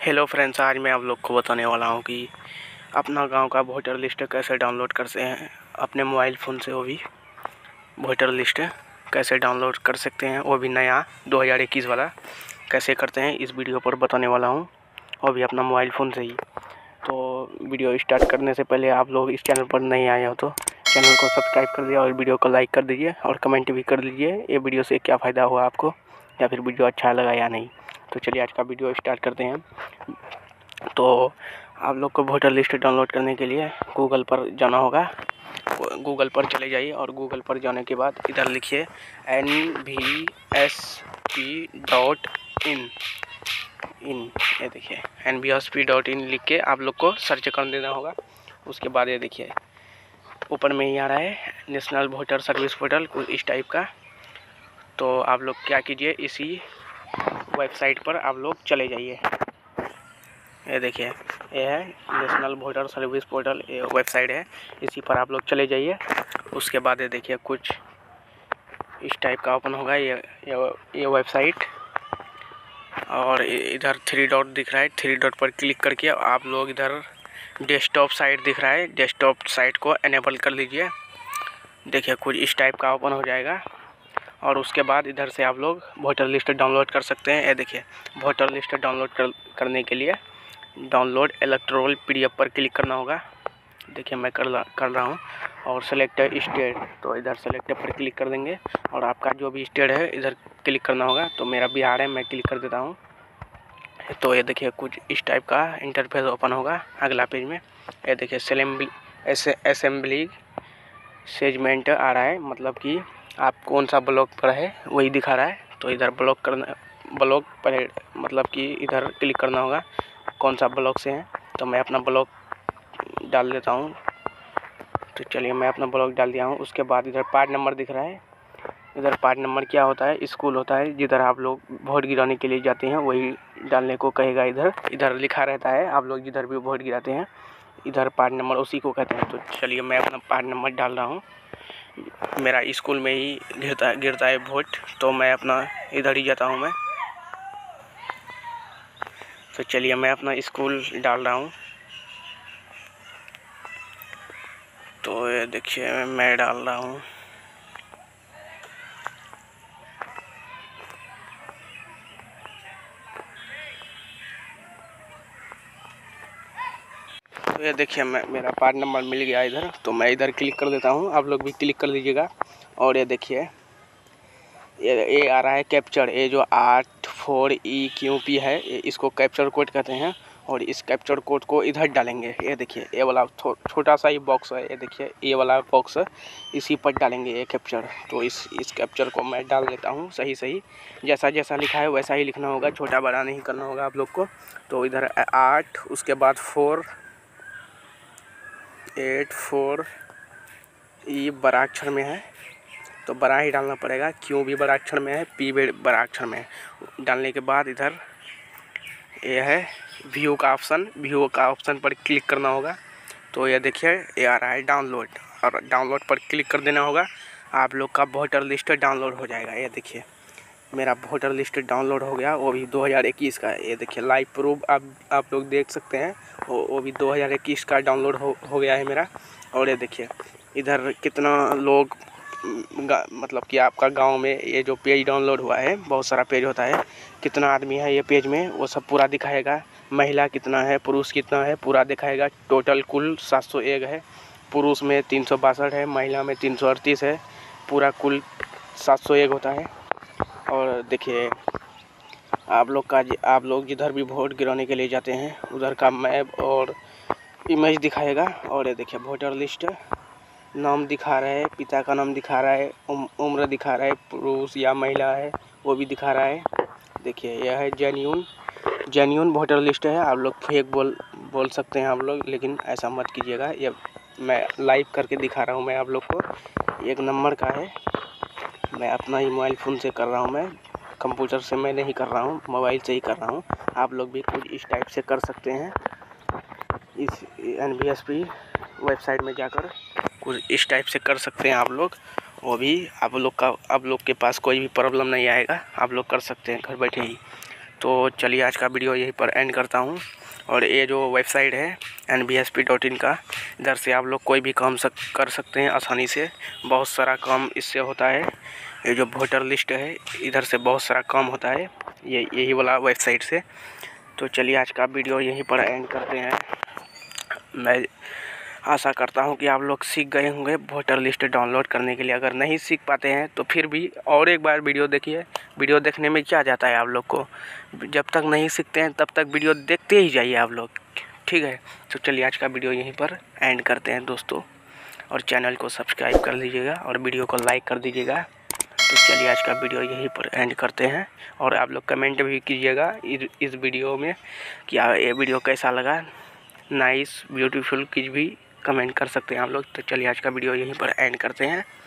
Hello friends, आज मैं आप लोग को बताने वाला हूं कि अपना गांव का वोटर लिस्ट कैसे डाउनलोड करते हैं अपने मोबाइल फ़ोन से। वो भी वोटर लिस्ट कैसे डाउनलोड कर सकते हैं, वो भी नया 2021 वाला कैसे करते हैं, इस वीडियो पर बताने वाला हूं, वो भी अपना मोबाइल फ़ोन से ही। तो वीडियो स्टार्ट करने से पहले आप लोग इस चैनल पर नहीं आए हो तो चैनल को सब्सक्राइब कर दिया और वीडियो को लाइक कर दीजिए और कमेंट भी कर दीजिए ये वीडियो से क्या फ़ायदा हुआ आपको, या फिर वीडियो अच्छा लगा या नहीं। तो चलिए आज का वीडियो स्टार्ट करते हैं। तो आप लोग को वोटर लिस्ट डाउनलोड करने के लिए गूगल पर जाना होगा। गूगल पर चले जाइए और गूगल पर जाने के बाद इधर लिखिए nvsp.in। ये देखिए nvsp.in लिख के आप लोग को सर्च कर देना होगा। उसके बाद ये देखिए ऊपर में ही आ रहा है नेशनल वोटर सर्विस पोर्टल, कुछ इस टाइप का। तो आप लोग क्या कीजिए, इसी वेबसाइट पर आप लोग चले जाइए। ये देखिए ये है नेशनल वोटर सर्विस पोर्टल, ये वेबसाइट है, इसी पर आप लोग चले जाइए। उसके बाद ये देखिए कुछ इस टाइप का ओपन होगा ये वेबसाइट, और इधर 3 डॉट दिख रहा है, 3 डॉट पर क्लिक करके आप लोग इधर डेस्कटॉप साइट दिख रहा है, डेस्कटॉप साइट को एनेबल कर लीजिए। देखिए कुछ इस टाइप का ओपन हो जाएगा और उसके बाद इधर से आप लोग वोटर लिस्ट डाउनलोड कर सकते हैं। ये देखिए वोटर लिस्ट डाउनलोड करने के लिए डाउनलोड इलेक्ट्रोल PDF पर क्लिक करना होगा। देखिए मैं कर रहा हूँ, और सेलेक्ट स्टेट, तो इधर सेलेक्ट पर क्लिक कर देंगे और आपका जो भी स्टेट है इधर क्लिक करना होगा। तो मेरा बिहार है, मैं क्लिक कर देता हूँ। तो ये देखिए कुछ इस टाइप का इंटरफेस ओपन होगा अगला पेज में। ये देखिए असेंबली सेगमेंट आ रहा है, मतलब कि आप कौन सा ब्लॉक पर है वही दिखा रहा है। तो इधर ब्लॉक पर मतलब कि इधर क्लिक करना होगा कौन सा ब्लॉक से है। तो मैं अपना ब्लॉक डाल देता हूँ। तो चलिए मैं अपना ब्लॉक डाल दिया हूँ। उसके बाद इधर पार्ट नंबर दिख रहा है। इधर पार्ट नंबर क्या होता है, स्कूल होता है जिधर आप लोग वोट गिराने के लिए जाते हैं, वही डालने को कहेगा। इधर लिखा रहता है, आप लोग जिधर भी वोट गिराते हैं इधर पार्ट नंबर उसी को कहते हैं। तो चलिए मैं अपना पार्ट नंबर डाल रहा हूँ। मेरा स्कूल में ही गिरता है वोट, तो मैं अपना इधर ही जाता हूँ मैं। तो चलिए मैं अपना स्कूल डाल रहा हूँ। तो ये देखिए मैं डाल रहा हूँ। तो ये देखिए मेरा पार्ट नंबर मिल गया इधर। तो मैं इधर क्लिक कर देता हूँ, आप लोग भी क्लिक कर दीजिएगा। और ये देखिए ये आ रहा है कैप्चर, ये जो 84EQP है, इसको कैप्चर कोड कहते हैं। और इस कैप्चर कोड को इधर डालेंगे। ये देखिए ये वाला छोटा सा ही बॉक्स है, ये देखिए ये वाला बॉक्स, इसी पर डालेंगे ये कैप्चर। तो इस कैप्चर को मैं डाल देता हूँ सही जैसा जैसा लिखा है वैसा ही लिखना होगा, छोटा बड़ा नहीं करना होगा आप लोग को। तो इधर 8, उसके बाद 4 E बड़ा अक्षर में है तो बड़ा ही डालना पड़ेगा, क्यों भी बड़ा अक्षर में है, P भी बड़ा अक्षर में है। डालने के बाद इधर ये है व्यू का ऑप्शन पर क्लिक करना होगा। तो ये देखिए ये आ रहा है डाउनलोड, और डाउनलोड पर क्लिक कर देना होगा। आप लोग का वोटर लिस्ट डाउनलोड हो जाएगा। ये देखिए मेरा वोटर लिस्ट डाउनलोड हो गया, वो भी 2021 का। ये देखिए लाइव प्रूफ आप लोग देख सकते हैं, वो भी 2021 का डाउनलोड हो गया है मेरा। और ये देखिए इधर कितना लोग मतलब कि आपका गांव में ये जो पेज डाउनलोड हुआ है, बहुत सारा पेज होता है, कितना आदमी है ये पेज में वो सब पूरा दिखाएगा। महिला कितना है, पुरुष कितना है, पूरा दिखाएगा। टोटल कुल 701 है, पुरुष में 362 है, महिला में 338 है, पूरा कुल 701 होता है। और देखिए आप लोग जिधर भी वोट गिराने के लिए जाते हैं उधर का मैप और इमेज दिखाएगा। और ये देखिए वोटर लिस्ट नाम दिखा रहा है, पिता का नाम दिखा रहा है, उम्र दिखा रहा है, पुरुष या महिला है वो भी दिखा रहा है। देखिए यह है जेन्यून वोटर लिस्ट है। आप लोग फेक बोल सकते हैं आप लोग, लेकिन ऐसा मत कीजिएगा। ये मैं लाइव करके दिखा रहा हूँ मैं आप लोग को, 1 नंबर का है। मैं अपना ही मोबाइल फ़ोन से कर रहा हूँ, मैं कंप्यूटर से मैं नहीं कर रहा हूँ, मोबाइल से ही कर रहा हूँ। आप लोग भी कुछ इस टाइप से कर सकते हैं। इस NVSP वेबसाइट में जाकर कुछ इस टाइप से कर सकते हैं आप लोग। वो भी आप लोग के पास कोई भी प्रॉब्लम नहीं आएगा, आप लोग कर सकते हैं घर बैठे ही। तो चलिए आज का वीडियो यहीं पर एंड करता हूँ। और ये जो वेबसाइट है nbsp.in का, इधर से आप लोग कोई भी काम कर सकते हैं आसानी से। बहुत सारा काम इससे होता है। ये जो वोटर लिस्ट है, इधर से बहुत सारा काम होता है यही वाला वेबसाइट से। तो चलिए आज का वीडियो यहीं पर एंड करते हैं। मैं आशा करता हूं कि आप लोग सीख गए होंगे वोटर लिस्ट डाउनलोड करने के लिए। अगर नहीं सीख पाते हैं तो फिर भी और एक बार वीडियो देखिए। वीडियो देखने में क्या जाता है आप लोग को, जब तक नहीं सीखते हैं तब तक वीडियो देखते ही जाइए आप लोग, ठीक है। तो चलिए आज का वीडियो यहीं पर एंड करते हैं दोस्तों, और चैनल को सब्सक्राइब कर लीजिएगा और वीडियो को लाइक कर दीजिएगा। तो चलिए आज का वीडियो यहीं पर एंड करते हैं। और आप लोग कमेंट भी कीजिएगा इस वीडियो में कि ये वीडियो कैसा लगा। नाइस, ब्यूटीफुल कुछ भी कमेंट कर सकते हैं आप लोग। तो चलिए आज का वीडियो यहीं पर एंड करते हैं।